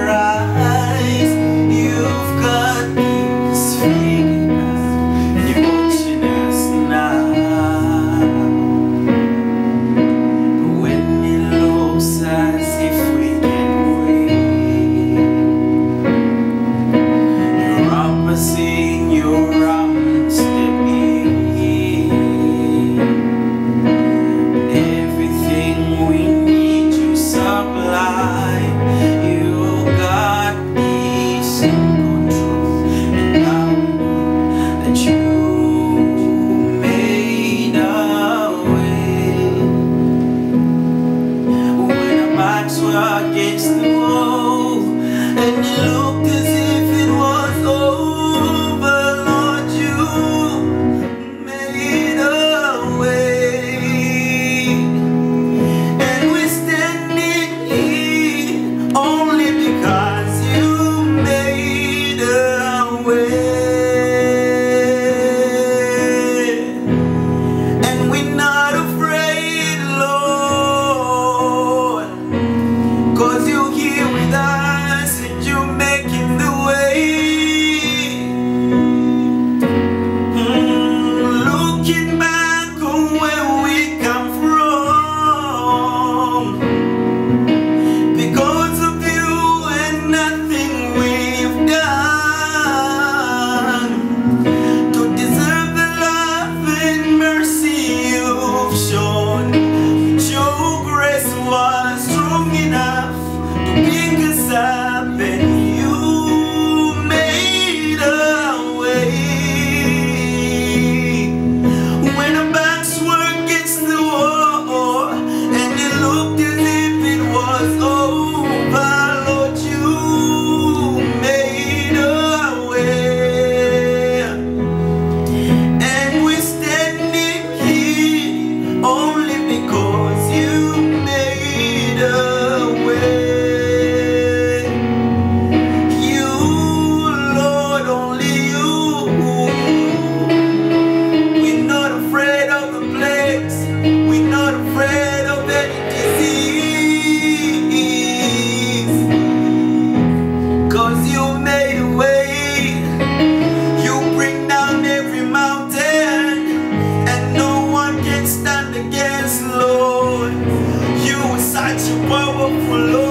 eyes. You've got this figured out, and you're watching us now. But when it looks as if we can wait, you're opposite your arms step in. Everything we need you supply. You got peace and control, and I know that you made a way. When our backs were against the wall and it looked as if it was over, Lord, you made a way. And we're standing here only because you made a way. And we're not afraid, Lord, 'cause you're here with us and you're making the way. Looking back on where we come from, because of you and nothing we've done to deserve the love and mercy you've shown. Your grace was strong enough to pick us up, and you made a way. When our backs were against the wall and it looked as if it was over, Lord, you made a way. And we're standing here only because you made a way. You, Lord, only you. We're not afraid of the plagues. We're not afraid of any disease, 'cause you made a way. You bring down every mountain, and no one can stand against, Lord. You are such a powerful Lord.